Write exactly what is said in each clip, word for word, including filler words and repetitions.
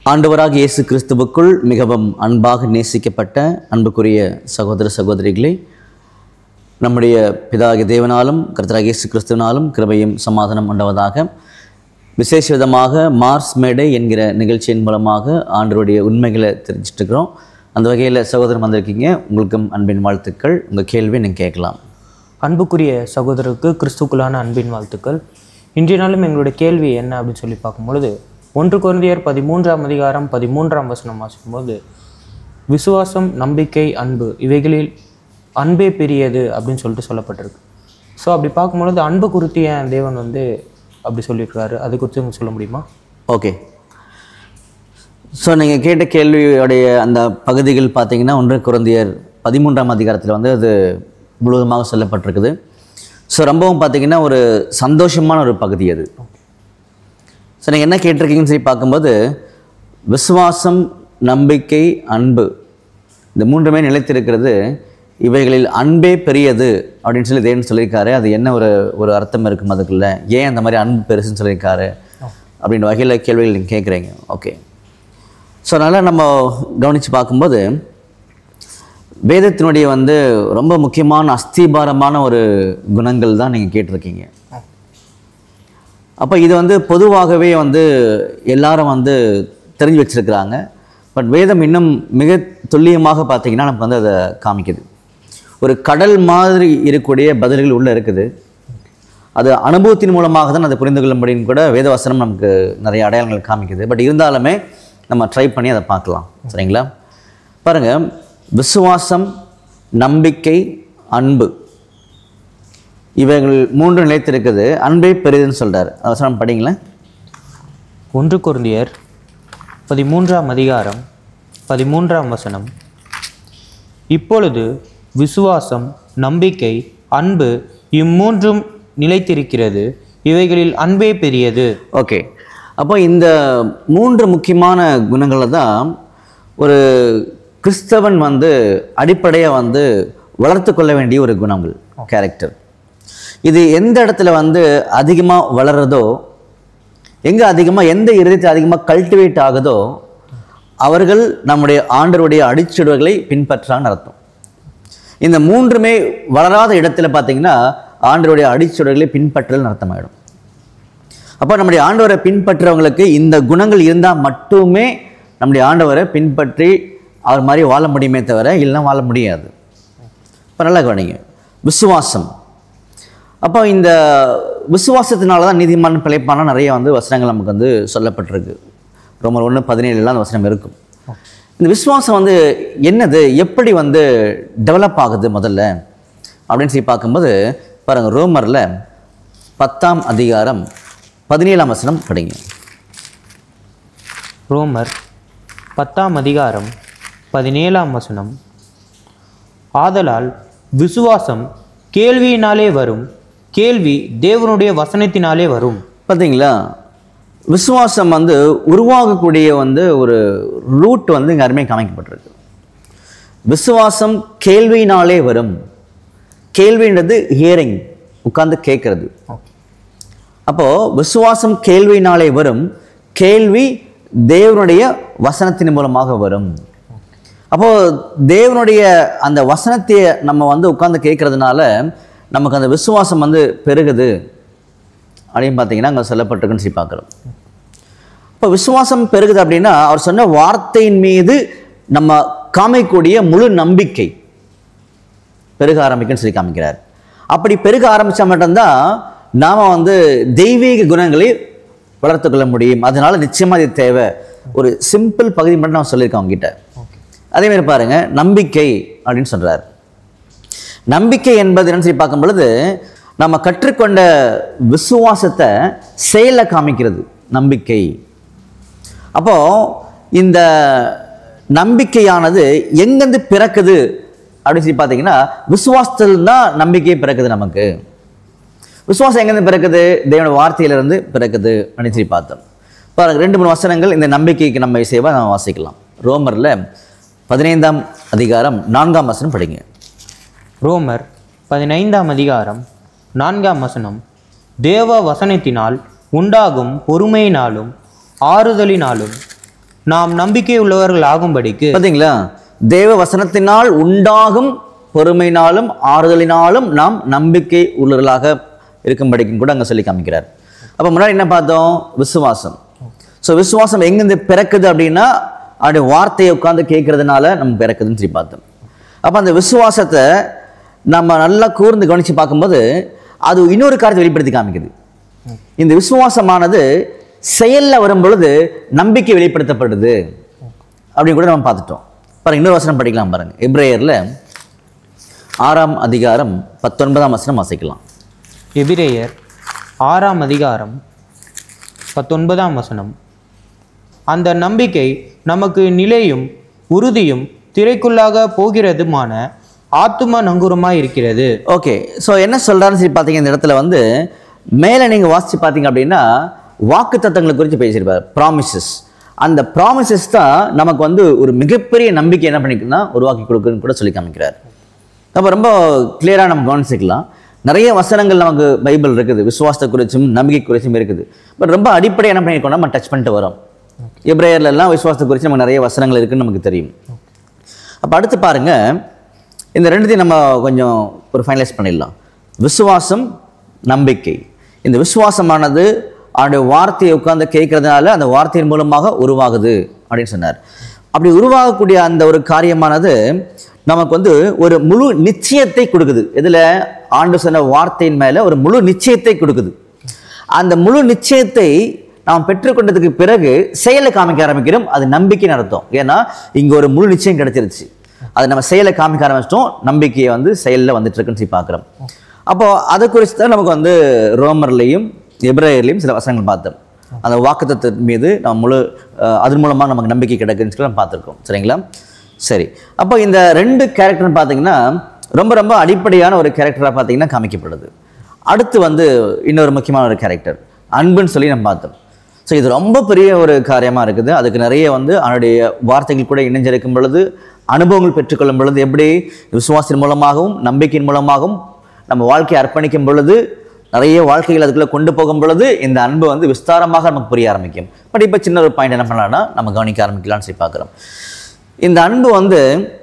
ஆண்டவராக இயேசு கிறிஸ்துவுக்குள் மிகவும் அன்பாக நேசிக்கப்பட்ட அன்புக்குரிய சகோதர சகோதரிகளே, நம்முடைய பிதாகிய தேவனாலும் கர்த்தராகிய இயேசு கிறிஸ்துவினாலும் கிருபையும் சமாதானம் உண்டாவதாக. விசேஷ விதமாக மார்ஸ் மேடை என்கிற நிகழ்ச்சியின் மூலமாக ஆண்டவருடைய உண்மைகளை தெரிஞ்சிட்டு இருக்கிறோம். அந்த வகையில் சகோதரன் வந்திருக்கீங்க, உங்களுக்கும் அன்பின் வாழ்த்துக்கள். உங்கள் கேள்வி நீங்கள் கேட்கலாம். அன்புக்குரிய சகோதரருக்கு கிறிஸ்துக்குள்ளான அன்பின் வாழ்த்துக்கள். இன்றைய நாளும் எங்களுடைய கேள்வி என்ன அப்படின்னு சொல்லி பார்க்கும்பொழுது, ஒன்று கொரிந்தியர் பதிமூன்றாம் அதிகாரம் பதிமூன்றாம் வசனம் வாசிக்கும்போது, விசுவாசம், நம்பிக்கை, அன்பு இவைகளில் அன்பே பெரியது அப்படின்னு சொல்லிட்டு சொல்லப்பட்டிருக்கு. ஸோ அப்படி பார்க்கும்பொழுது அன்பு குறித்து என் தேவன் வந்து அப்படி சொல்லியிருக்காரு, அது குறித்து உங்களுக்கு சொல்ல முடியுமா? ஓகே. ஸோ நீங்கள் கேட்ட கேள்வியோடைய அந்த பகுதிகள் பார்த்தீங்கன்னா ஒன்று கொரிந்தியர் பதிமூன்றாம் அதிகாரத்தில் வந்து அது முழுவதுமாக சொல்லப்பட்டிருக்குது. ஸோ ரொம்பவும் பார்த்தீங்கன்னா ஒரு சந்தோஷமான ஒரு பகுதி அது. ஸோ நீங்கள் என்ன கேட்டிருக்கீங்கன்னு சொல்லி பார்க்கும்போது, விசுவாசம், நம்பிக்கை, அன்பு இந்த மூன்றுமே நிலைத்திருக்கிறது, இவைகளில் அன்பே பெரியது அப்படின்னு சொல்லி தேவன் சொல்லியிருக்காரு. அது என்ன ஒரு ஒரு அர்த்தம் இருக்கும் அதுக்குள்ள, ஏன் அந்த மாதிரி அன்பு பெருசுன்னு சொல்லியிருக்காரு அப்படின்ற வகையில் கேள்விகள் நீங்கள் கேட்குறீங்க. ஓகே. ஸோ அதனால் நம்ம கவனித்து பார்க்கும்போது, வேதத்தினுடைய வந்து ரொம்ப முக்கியமான அஸ்திபாரமான ஒரு குணங்கள் தான் நீங்கள் கேட்டிருக்கீங்க. அப்போ இது வந்து பொதுவாகவே வந்து எல்லாரும் வந்து தெரிஞ்சு வச்சுருக்கிறாங்க. பட் வேதம் இன்னும் மிக துல்லியமாக பார்த்தீங்கன்னா நமக்கு வந்து அதை காமிக்குது. ஒரு கடல் மாதிரி இருக்கக்கூடிய பதில்கள் உள்ளே இருக்குது. அது அனுபவத்தின் மூலமாக தான் அதை புரிந்து கொள்ள முடியும் கூட வேதவசனம் நமக்கு நிறைய அடையாளங்கள் காமிக்குது. பட் இருந்தாலுமே நம்ம ட்ரை பண்ணி அதை பார்க்கலாம். சரிங்களா? பாருங்கள், விசுவாசம், நம்பிக்கை, அன்பு இவைகள் மூன்று நிலைத்திருக்குது, அன்பே பெரிதுன்னு சொல்கிறார். அவசரம் படிங்களேன். ஒன்று கொரிந்தியர் பதிமூன்றாம் அதிகாரம் பதிமூன்றாம் வசனம், இப்பொழுது விசுவாசம், நம்பிக்கை, அன்பு இம்மூன்றும் நிலைத்திருக்கிறது, இவைகளில் அன்பே பெரியது. ஓகே. அப்போ இந்த மூன்று முக்கியமான குணங்களை தான் ஒரு கிறிஸ்தவன் வந்து அடிப்படையாக வந்து வளர்த்து கொள்ள வேண்டிய ஒரு குணங்கள், கேரக்டர். இது எந்த இடத்துல வந்து அதிகமாக வளர்றதோ, எங்கே அதிகமாக எந்த இருதயத்தில் அதிகமாக கல்டிவேட் ஆகுதோ அவர்கள் நம்முடைய ஆண்டவருடைய அடிச்சுவடுகளை பின்பற்றான்னு அர்த்தம். இந்த மூன்றுமே வளராத இடத்துல பார்த்தீங்கன்னா ஆண்டவருடைய அடிச்சுவடுகளை பின்பற்றல் அர்த்தமாயிடும். அப்போ நம்முடைய ஆண்டவரை பின்பற்றுறவங்களுக்கு இந்த குணங்கள் இருந்தால் மட்டுமே நம்முடைய ஆண்டவரை பின்பற்றி அவர் மாதிரி வாழ முடியுமே தவிர இல்லைன்னா வாழ முடியாது. இப்போ நல்லா கவனிங்க, விசுவாசம். அப்போ இந்த விசுவாசத்தினால தான் நீதிமான் பிழைப்பான நிறைய வந்து வசனங்கள் நமக்கு வந்து சொல்லப்பட்டிருக்கு. ரோமர் ஒன்று பதினேழுலாம் அந்த வசனம் இருக்கும். இந்த விசுவாசம் வந்து என்னது, எப்படி வந்து டெவலப் ஆகுது முதல்ல அப்படின்னு சொல்லி பார்க்கும்போது பாருங்கள், ரோமரில் பத்தாம் அதிகாரம் பதினேழாம் வசனம் படிங்க. ரோமர் பத்தாம் அதிகாரம் பதினேழாம் வசனம், ஆதலால் விசுவாசம் கேள்வியினாலே வரும், கேள்வி தேவனுடைய வசனத்தினாலே வரும். பார்த்தீங்களா? விசுவாசம் வந்து உருவாகக்கூடிய வந்து ஒரு ரூட் வந்து இங்கே அருமையாக காமிக்கப்பட்டிருக்கு. விசுவாசம் கேள்வியினாலே வரும். கேள்வின்றது ஹியரிங், உட்கார்ந்து கேட்கறது. அப்போது விசுவாசம் கேள்வியினாலே வரும், கேள்வி தேவனுடைய வசனத்தின் மூலமாக வரும். அப்போது தேவனுடைய அந்த வசனத்தை நம்ம வந்து உட்கார்ந்து கேட்கறதுனால நமக்கு அந்த விசுவாசம் வந்து பெருகுது அப்படின்னு பார்த்தீங்கன்னா அங்கே சொல்லப்பட்டிருக்குன்னு சொல்லி பார்க்குறோம். இப்போ விசுவாசம் பெருகுது அப்படின்னா அவர் சொன்ன வார்த்தையின் மீது நம்ம காமிக்கக்கூடிய முழு நம்பிக்கை பெருக ஆரம்பிக்குன்னு சொல்லி காமிக்கிறார். அப்படி பெருக ஆரம்பித்தா மட்டும்தான் நாம் வந்து தெய்வீக குணங்களை வளர்த்து கொள்ள முடியும். அதனால நிச்சயமாக இது தேவை. ஒரு சிம்பிள் பகுதி மட்டும் நான் சொல்லியிருக்கேன் அவங்ககிட்ட. அதேமாதிரி பாருங்க, நம்பிக்கை அப்படின்னு சொல்றார். நம்பிக்கை என்பது என்னன்னு சொல்லி பார்க்கும் பொழுது நம்ம கற்றுக்கொண்ட விசுவாசத்தை செயல காமிக்கிறது நம்பிக்கை. அப்போ இந்த நம்பிக்கையானது எங்கேருந்து பிறக்குது அப்படின்னு சொல்லி பார்த்தீங்கன்னா விசுவாசத்தில் தான் நம்பிக்கை பிறக்குது. நமக்கு விசுவாசம் எங்கேருந்து பிறக்குது? தேவனுடைய வார்த்தையிலிருந்து பிறக்குது அப்படின்னு சொல்லி பார்த்தோம். பாருங்க, ரெண்டு மூணு வசனங்கள் இந்த நம்பிக்கைக்கு நம்ம இசைவாக நம்ம வாசிக்கலாம். ரோமரில் பதினைந்தாம் அதிகாரம் நான்காம் வசனம் படிங்க. ரோமர் பதினைந்தாம் அதிகாரம் நான்காம் வசனம், தேவ வசனத்தினால் உண்டாகும் பொறுமையினாலும் ஆறுதலினாலும் நாம் நம்பிக்கை உள்ளவர்கள் ஆகும்படிக்கு. பார்த்தீங்களா, தேவ வசனத்தினால் உண்டாகும் பொறுமையினாலும் ஆறுதலினாலும் நாம் நம்பிக்கை உள்ளவர்களாக இருக்கும்படிக்கும் கூட அங்கே சொல்லி காமிக்கிறார். அப்போ முன்னாடி என்ன பார்த்தோம்? விசுவாசம். ஸோ விசுவாசம் எங்கேருந்து பிறக்குது அப்படின்னா அவருடைய வார்த்தையை உட்காந்து கேட்கறதுனால நம்ம பிறக்குதுன்னு சொல்லி பார்த்தோம். அப்போ அந்த விசுவாசத்தை நம்ம நல்லா கூர்ந்து கவனித்து பார்க்கும்போது அது இன்னொரு காரியத்தை வெளிப்படுத்தி காமிக்குது. இந்த விசுவாசமானது செயலில் வரும் பொழுது நம்பிக்கை வெளிப்படுத்தப்படுது அப்படின்னு கூட நம்ம பார்த்துட்டோம். பாருங்க, இன்னொரு வசனம் படிக்கலாம் பாருங்க. எபிரேயரில் ஆறாம் அதிகாரம் பத்தொன்பதாம் வசனம் வாசிக்கலாம். எபிரேயர் ஆறாம் அதிகாரம் பத்தொன்பதாம் வசனம். அந்த நம்பிக்கை நமக்கு நிலையும் உறுதியும் திரைக்குள்ளாக போகிறதுமான ஆத்தும நங்கூரமாக இருக்கிறது. ஓகே, ஸோ என்ன சொல்கிறாருன்னு சொல்லி பார்த்தீங்க, இந்த இடத்துல வந்து மேலே நீங்கள் வாசித்து பார்த்தீங்க அப்படின்னா வாக்கு தத்தங்களை குறித்து பேசியிருப்பார், ப்ராமிசஸ். அந்த ப்ராமிசஸ் தான் நமக்கு வந்து ஒரு மிகப்பெரிய நம்பிக்கை என்ன பண்ணிக்குன்னா உருவாக்கி கொடுக்குன்னு கூட சொல்லி காமிக்கிறார். அப்போ ரொம்ப கிளியராக நம்ம கவனிச்சிக்கலாம். நிறைய வசனங்கள் நமக்கு பைபிள் இருக்குது, விசுவாசத்தை குறிச்சும் நம்பிக்கை குறிச்சும் இருக்குது. பட் ரொம்ப அடிப்படை என்ன பண்ணியிருக்கோம்னா நம்ம டச் பண்ணிட்டு வரோம். எபிரேயர்லாம் விசுவாசத்தை குறித்து நமக்கு நிறைய வசனங்கள் இருக்குன்னு நமக்கு தெரியும். அப்போ அடுத்து பாருங்க, இந்த ரெண்டுத்தையும் நம்ம கொஞ்சம் ஒரு ஃபைனலைஸ் பண்ணிடலாம். விசுவாசம், நம்பிக்கை. இந்த விசுவாசமானது அவருடைய வார்த்தையை உட்கார்ந்து கேட்கறதுனால அந்த வார்த்தையின் மூலமாக உருவாகுது அப்படின்னு சொன்னார். அப்படி உருவாகக்கூடிய அந்த ஒரு காரியமானது நமக்கு வந்து ஒரு முழு நிச்சயத்தை கொடுக்குது. இதில் ஆண்டு சொன்ன வார்த்தையின் மேலே ஒரு முழு நிச்சயத்தை கொடுக்குது. அந்த முழு நிச்சயத்தை நாம் பெற்றுக்கொண்டதுக்கு பிறகு செயலை காமிக்க ஆரம்பிக்கிறோம். அது நம்பிக்கைன்னு அர்த்தம். ஏன்னா இங்கே ஒரு முழு நிச்சயம் கிடைச்சிருச்சு, அது நம்ம செயலை காமிக்க ஆரம்பிச்சிட்டோம். நம்பிக்கையை வந்து செயலில் வந்துட்டு இருக்குன்னு சொல்லி பார்க்குறோம். அப்போ அதை குறித்து தான் நமக்கு வந்து ரோமர்லையும் எபிரேயர்லையும் சில வசனங்கள் பார்த்தோம். அந்த வாக்குத்தத்தத்தின் மீது நம்ம முழு அதன் மூலமாக நமக்கு நம்பிக்கை கிடைக்குன்னு சொல்லி நம்ம பார்த்துருக்கோம். சரிங்களா? சரி, அப்போ இந்த ரெண்டு கேரக்டர்னு பார்த்தீங்கன்னா ரொம்ப ரொம்ப அடிப்படையான ஒரு கேரக்டராக பார்த்தீங்கன்னா காமிக்கப்படுது. அடுத்து வந்து இன்னொரு முக்கியமான ஒரு கேரக்டர் அன்புன்னு சொல்லி நம்ம பார்த்தோம். ஸோ இது ரொம்ப பெரிய ஒரு காரியமாக இருக்குது. அதுக்கு நிறைய வந்து அவனுடைய வார்த்தைகள் கூட இணைஞ்சிருக்கும் பொழுது, அனுபவங்கள் பெற்றுக்கொள்ளும் பொழுது, எப்படி விசுவாசத்தின் மூலமாகவும் நம்பிக்கையின் மூலமாகவும் நம்ம வாழ்க்கையை அர்ப்பணிக்கும் பொழுது, நிறைய வாழ்க்கைகள் அதுக்குள்ளே கொண்டு போகும் பொழுது இந்த அன்பு வந்து விஸ்தாரமாக நமக்கு புரிய ஆரம்பிக்கும். பட் இப்போ சின்ன ஒரு பாயிண்ட் என்ன பண்ணலாம்னா நம்ம கவனிக்க ஆரம்பிக்கலாம்னு சொல்லி பார்க்குறோம். இந்த அன்பு வந்து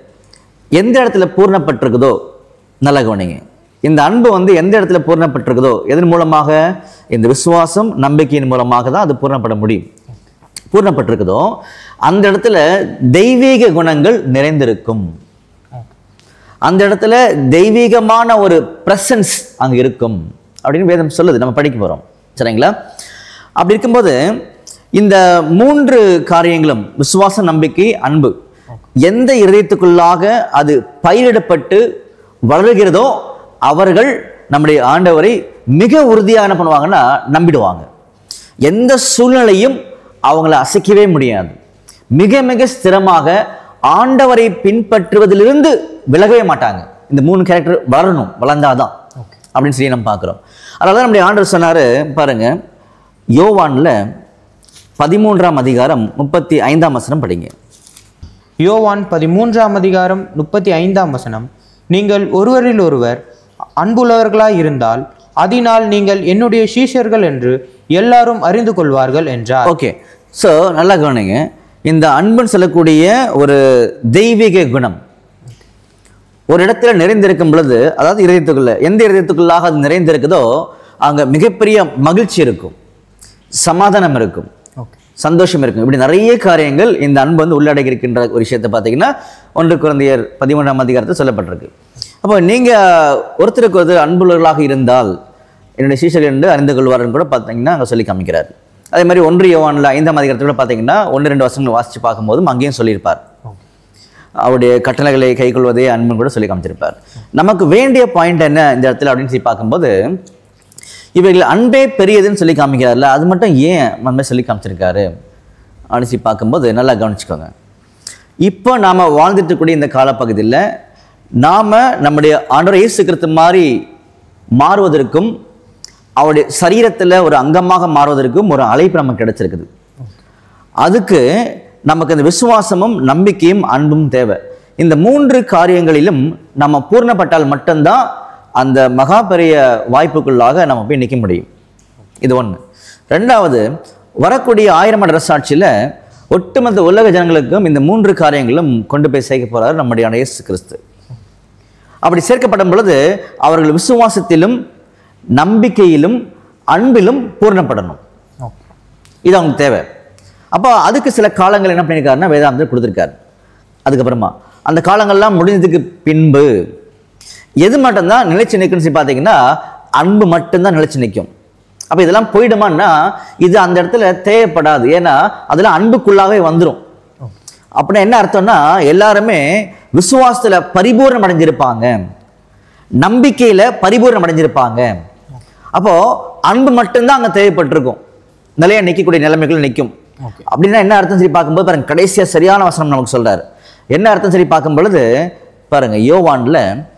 எந்த இடத்துல பூர்ணப்பட்டிருக்குதோ, நல்ல கவனிங்க, இந்த அன்பு வந்து எந்த இடத்துல பூர்ணப்பட்டிருக்குதோ, எதன் மூலமாக? இந்த விசுவாசம் நம்பிக்கையின் மூலமாக தான் அது பூர்ணப்பட முடியும். பூர்ணப்பட்டிருக்குதோ அந்த இடத்துல தெய்வீக குணங்கள் நிறைந்திருக்கும். அந்த இடத்துல தெய்வீகமான ஒரு பிரசன்ஸ் அங்கே இருக்கும் அப்படின்னு வேதம் சொல்லுது, நம்ம படிக்க போகிறோம். சரிங்களா? அப்படி இருக்கும்போது இந்த மூன்று காரியங்களும் விசுவாசம், நம்பிக்கை, அன்பு எந்த இதயத்துக்குள்ளாக அது பயிரிடப்பட்டு வளர்கிறதோ அவர்கள் நம்முடைய ஆண்டவரை மிக உறுதியாக என்ன பண்ணுவாங்கன்னா நம்பிடுவாங்க. எந்த சூழ்நிலையும் அவங்கள அசைக்கவே முடியாது. மிக மிக ஸ்திரமாக ஆண்டவரை பின்பற்றுவதிலிருந்து விலகவே மாட்டாங்க. இந்த மூணு கேரக்டர் வளரணும், வளர்ந்தாதான் அப்படின்னு சொல்லி நம்ம பார்க்குறோம். அதனால தான் நம்முடைய ஆண்டவர் சொன்னார் பாருங்க, யோவானில் பதிமூன்றாம் அதிகாரம் முப்பத்தி ஐந்தாம் வசனம் படிங்க. யோவான் பதிமூன்றாம் அதிகாரம் முப்பத்தி ஐந்தாம் வசனம். நீங்கள் ஒருவரில் ஒருவர் அன்புள்ளவர்களாய் இருந்தால் அதனால் நீங்கள் என்னுடைய சீஷர்கள் என்று எல்லாரும் அறிந்து கொள்வார்கள் என்றார். ஓகே, ஸோ நல்லா கவனிங்க. இந்த அன்புன்னு சொல்லக்கூடிய ஒரு தெய்வீக குணம் ஒரு இடத்துல நிறைந்திருக்கும் பொழுது, அதாவது இதயத்துக்குள்ள எந்த இதயத்துக்குள்ளாக அது நிறைந்திருக்குதோ அங்கே மிகப்பெரிய மகிழ்ச்சி இருக்கும், சமாதானம் இருக்கும், சந்தோஷம் இருக்கும். இப்படி நிறைய காரியங்கள் இந்த அன்பு வந்து உள்ளடக்கி இருக்கின்ற ஒரு விஷயத்தை பார்த்தீங்கன்னா ஒன்று குழந்தையர் பதிமூன்றாம் அதிகாரத்தில் சொல்லப்பட்டிருக்கு. அப்போ நீங்கள் ஒருத்தருக்கு ஒருத்தர் அன்புள்ளவர்களாக இருந்தால் என்னுடைய சீஷர்கள் என்று அறிந்து கொள்வார்னு கூட பார்த்தீங்கன்னா அங்கே சொல்லி காமிக்கிறார். அதே மாதிரி ஒன்று யோவானில் ஐந்தாம் அதிகாரத்தில் கூட பார்த்தீங்கன்னா ஒன்று ரெண்டு வருஷங்கள் வாசித்து பார்க்கும்போதும் அங்கேயும் சொல்லியிருப்பார், அவருடைய கட்டளைகளை கைக்கொள்வதே அன்புன்னு கூட சொல்லி காமிச்சிருப்பார். நமக்கு வேண்டிய பாயிண்ட் என்ன இந்த இடத்துல அப்படின்னு சொல்லி பார்க்கும்போது, இவைகள் அன்பே பெரியதுன்னு சொல்லி காமிக்கிறார்ல, அது மட்டும் ஏன் நம்ம சொல்லி காமிச்சிருக்காரு அப்படின்னு சொல்லி பார்க்கும்போது நல்லா கவனிச்சுக்கோங்க. இப்போ நாம் வாழ்ந்துட்டு கூடிய இந்த காலப்பகுதியில் நாம் நம்முடைய ஆண்டவர் இயேசு கிறிஸ்து மாதிரி மாறுவதற்கும் அவருடைய சரீரத்தில் ஒரு அங்கமாக மாறுவதற்கும் ஒரு அழைப்பு நமக்கு கிடைச்சிருக்குது. அதுக்கு நமக்கு இந்த விசுவாசமும் நம்பிக்கையும் அன்பும் தேவை. இந்த மூன்று காரியங்களிலும் நம்ம பூர்ணப்பட்டால் மட்டும்தான் அந்த மகா பெரிய வாய்ப்புக்குள்ளாக நம்ம போய் நிற்க முடியும். இது ஒன்று. ரெண்டாவது, வரக்கூடிய ஆயிரம் மட சாட்சியில் ஒட்டுமொத்த உலக ஜனங்களுக்கும் இந்த மூன்று காரியங்களும் கொண்டு போய் சேர்க்க போறார் நம்முடைய இயேசு கிறிஸ்து. அப்படி சேர்க்கப்படும் பொழுது அவர்கள் விசுவாசத்திலும் நம்பிக்கையிலும் அன்பிலும் பூர்ணப்படணும். இது அவங்களுக்கு தேவை. அப்போ அதுக்கு சில காலங்கள் என்ன பண்ணியிருக்காருன்னா வேதாந்தத்தில் கொடுத்துருக்காரு. அதுக்கப்புறமா அந்த காலங்கள்லாம் முடிஞ்சதுக்கு பின்பு எது மட்டும்தான் நிலைச்சு நிற்குன்னு பார்த்தீங்கன்னா அன்பு மட்டும்தான் நிலைச்சு நிற்கும். அப்போ இதெல்லாம் போயிடுமான்னா இது அந்த இடத்துல தேவைப்படாது. ஏன்னா அதெல்லாம் அன்புக்குள்ளாகவே வந்துடும். அப்படின்னா என்ன அர்த்தம்னா எல்லாருமே விசுவாசத்துல பரிபூர்ணம் அடைஞ்சிருப்பாங்க, நம்பிக்கையில பரிபூர்ணம் அடைஞ்சிருப்பாங்க. அப்போ அன்பு மட்டும்தான் அங்க தேவைப்பட்டிருக்கும், நிலையா நிற்கக்கூடிய நிலைமைகள் நிற்கும். அப்படின்னா என்ன அர்த்தம் சரி பார்க்கும்போது பாருங்க, கடைசியா சரியான வசனம் நமக்கு சொல்றாரு. என்ன அர்த்தம் சரி பார்க்கும் பொழுது பாருங்க, யோவான்ல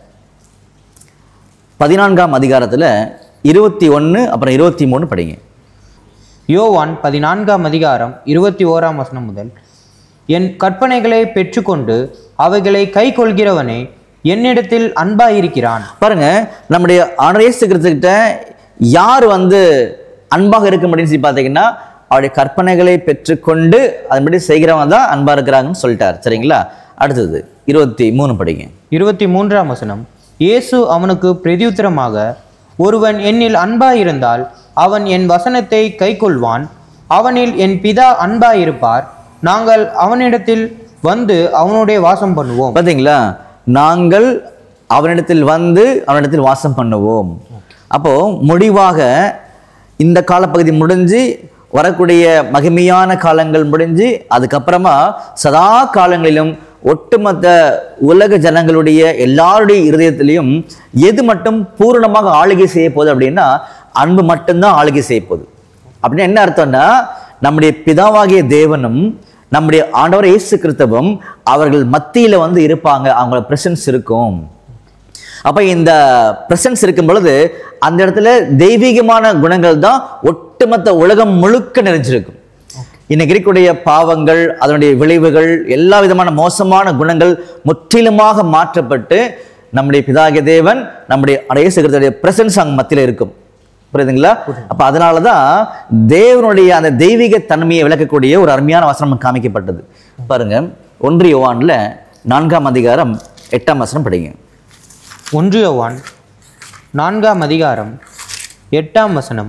பதினான்காம் அதிகாரத்துல இருபத்தி ஒன்னு அப்புறம் இருபத்தி மூணு படிங்க. யோவான் பதினான்காம் அதிகாரம் இருபத்தி ஓராம் வசனம் முதல், என் கற்பனைகளை பெற்றுக்கொண்டு அவைகளை கை கொள்கிறவனே என்னிடத்தில் அன்பாயிருக்கிறான். பாருங்க, நம்முடைய ஆண்டவர் இயேசு கிறிஸ்துகிட்ட யார் வந்து அன்பாக இருக்க முடியும்னு சொல்லி பார்த்தீங்கன்னா அவருடைய கற்பனைகளை பெற்றுக்கொண்டு அதன்படி செய்கிறவங்க தான் அன்பா இருக்கிறாங்கன்னு சொல்லிட்டார். சரிங்களா? அடுத்தது இருபத்தி மூணு படிங்க. இருபத்தி மூன்றாம் வசனம், இயேசு அவனுக்கு பிரதியுத்தரமாக, ஒருவன் என்னில் அன்பாயிருந்தால் அவன் என் வசனத்தை கை கொள்வான், அவனில் என் பிதா அன்பாயிருப்பார், நாங்கள் அவனிடத்தில் வந்து அவனுடைய வாசம் பண்ணுவோம். பார்த்தீங்களா? நாங்கள் அவனிடத்தில் வந்து அவனிடத்தில் வாசம் பண்ணுவோம். அப்போ முடிவாக இந்த காலப்பகுதி முடிஞ்சு வரக்கூடிய மகிமையான காலங்கள் முடிஞ்சு அதுக்கப்புறமா சதா காலங்களிலும் ஒட்டுமொத்த உலக ஜனங்களுடைய எல்லாருடைய இருதயத்திலையும் எது மட்டும் பூரணமாக ஆளுகை செய்ய போகுது அப்படின்னா அன்பு மட்டும்தான் ஆளுகை செய்ய போகுது. அப்படின்னு என்ன அர்த்தம்னா நம்முடைய பிதாவாகிய தேவனும் நம்முடைய ஆண்டவர் இயேசு கிறிஸ்துவும் அவர்கள் மத்தியில வந்து இருப்பாங்க, அவங்களோட பிரசன்ஸ் இருக்கும். அப்ப இந்த பிரசன்ஸ் இருக்கும் பொழுது அந்த இடத்துல தெய்வீகமான குணங்கள் தான் ஒட்டுமொத்த உலகம் முழுக்க நிறைஞ்சிருக்கும். இன்னைக்கு இருக்கக்கூடிய பாவங்கள், அதனுடைய விளைவுகள், எல்லா விதமான மோசமான குணங்கள் முற்றிலுமாக மாற்றப்பட்டு நம்முடைய பிதாகிய தேவன் நம்முடைய இயேசு கிறிஸ்துவுடைய பிரசன்ஸ் அங்க மத்தியில இருக்கும். புரியுதுங்களா? அப்ப அதனாலதான் தேவனுடைய அந்த தெய்வீக தன்மையை விளக்கக்கூடிய ஒரு அருமையான வசனம் காமிக்கப்பட்டது. பாருங்க, ஒன்று யோவான்ல நான்காம் அதிகாரம் எட்டாம் வசனம் படிங்க. ஒன்று யோவான் நான்காம் அதிகாரம் எட்டாம் வசனம்,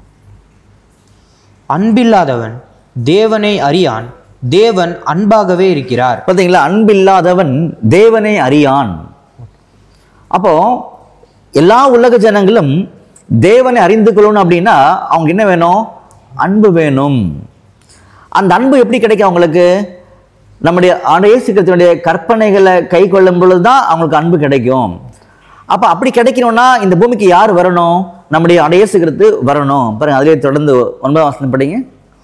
அன்பில்லாதவன் தேவனை அறியான், தேவன் அன்பாகவே இருக்கிறார். பார்த்தீங்களா? அன்பில்லாதவன் தேவனை அறியான். அப்போ எல்லா உலக ஜனங்களும் தேவனை அறிந்து கொள்ளணும் அப்படின்னா அவங்க என்ன வேணும்? அன்பு வேணும். அந்த அன்பு எப்படி கிடைக்கும் அவங்களுக்கு? நம்முடைய ஆண்டவர் இயேசு கிறிஸ்துவினுடைய கற்பனைகளை கை கொள்ளும் பொழுதுதான் அவங்களுக்கு அன்பு கிடைக்கும். அப்ப அப்படி கிடைக்கணும்னா இந்த பூமிக்கு யார் வரணும்? நம்முடைய ஆண்டவர் இயேசு கிறிஸ்து வரணும். பாருங்க, அதிலே தொடர்ந்து ஒன்பதாம் வசனம் படிங்க.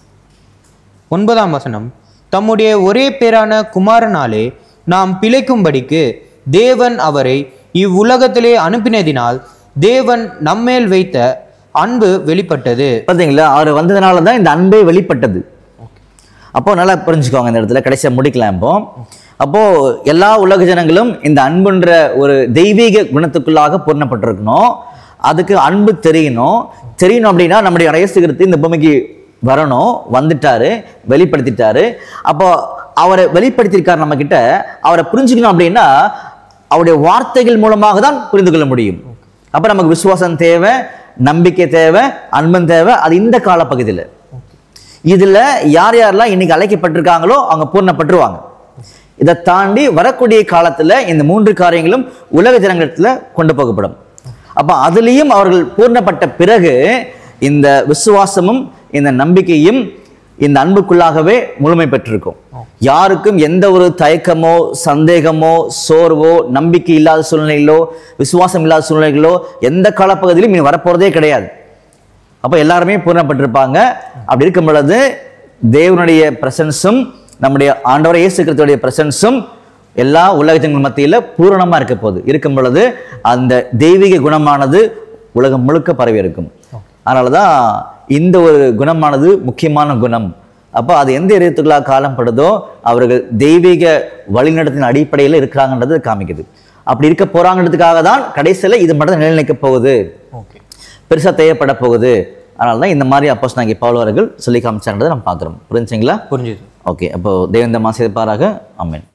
ஒன்பதாம் வசனம், தம்முடைய ஒரே பேரான குமாரனாலே நாம் பிழைக்கும்படிக்கு தேவன் அவரை இவ்வுலகத்திலே அனுப்பினதினால் தேவன் நம்மேல் வைத்த அன்பு வெளிப்பட்டது. பார்த்தீங்களா? அவர் வந்ததுனால தான் இந்த அன்பே வெளிப்பட்டது. அப்போ நல்லா புரிஞ்சுக்கோங்க, இந்த இடத்துல கடைசியா முடிக்கலாம். இப்போ அப்போ எல்லா உலக ஜனங்களும் இந்த அன்புன்ற ஒரு தெய்வீக குணத்துக்குள்ளாக பூர்ணப்பட்டிருக்கணும். அதுக்கு அன்பு தெரியணும். தெரியணும் அப்படின்னா நம்முடைய இயேசு கிறிஸ்து இந்த பூமிக்கு வரணும், வந்துட்டாரு, வெளிப்படுத்திட்டாரு. அப்போ அவரை வெளிப்படுத்தியிருக்காரு நம்ம கிட்ட. அவரை புரிஞ்சுக்கணும் அப்படின்னா அவருடைய வார்த்தைகள் மூலமாக தான் புரிந்து கொள்ள முடியும். அப்ப நமக்கு விசுவாசம் தேவை, நம்பிக்கை தேவை, அன்பன் தேவை. அது இந்த காலப்பகுதியில் இதுல யார் யாரெல்லாம் இன்னைக்கு அழைக்கப்பட்டிருக்காங்களோ அவங்க பூர்ணப்பட்டுருவாங்க. இதை தாண்டி வரக்கூடிய காலத்துல இந்த மூன்று காரியங்களும் உலக ஜனங்களிடத்துல கொண்டு போகப்படும். அப்ப அதுலேயும் அவர்கள் பூர்ணப்பட்ட பிறகு இந்த விசுவாசமும் இந்த நம்பிக்கையும் இந்த அன்புக்குள்ளாகவே முழுமை பெற்றிருக்கும். யாருக்கும் எந்த ஒரு தயக்கமோ சந்தேகமோ சோர்வோ நம்பிக்கை இல்லாத சூழ்நிலைகளோ விசுவாசம் இல்லாத சூழ்நிலைகளோ எந்த காலப்பகுதியிலும் இனி வரப்போறதே கிடையாது. அப்போ எல்லாருமே பூர்ணப்பட்டிருப்பாங்க. அப்படி இருக்கும் பொழுது தேவனுடைய பிரசன்ஸும் நம்முடைய ஆண்டவர் இயேசு கிறிஸ்துவுடைய பிரசன்ஸும் எல்லா உலக ஜனங்கள் மத்தியில பூரணமா இருக்க போகுது. இருக்கும் பொழுது அந்த தெய்வீக குணமானது உலகம் முழுக்க பரவி இருக்கும். அதனாலதான் இந்த ஒரு குணமானது முக்கியமான குணம். அப்போ அது எந்த இடத்துக்குள்ளாக காலப்படுதோ அவர்கள் தெய்வீக வழிநடத்தின் அடிப்படையில் இருக்கிறாங்கன்றது காமிக்குது. அப்படி இருக்க போறாங்கன்றதுக்காக தான் கடைசியில் இது மட்டும் நிலைநிற்க போகுது, பெருசா தேவைப்பட போகுது அதனால தான் இந்த மாதிரி அப்போஸ் நாங்கள் பவுல் அவர்கள் சொல்லி காமிச்சான்றதை நம்ம பார்க்குறோம். புரிஞ்சுங்களா? புரிஞ்சுது. ஓகே, அப்போ தேவந்த மாசிப்பாராக. ஆமென்.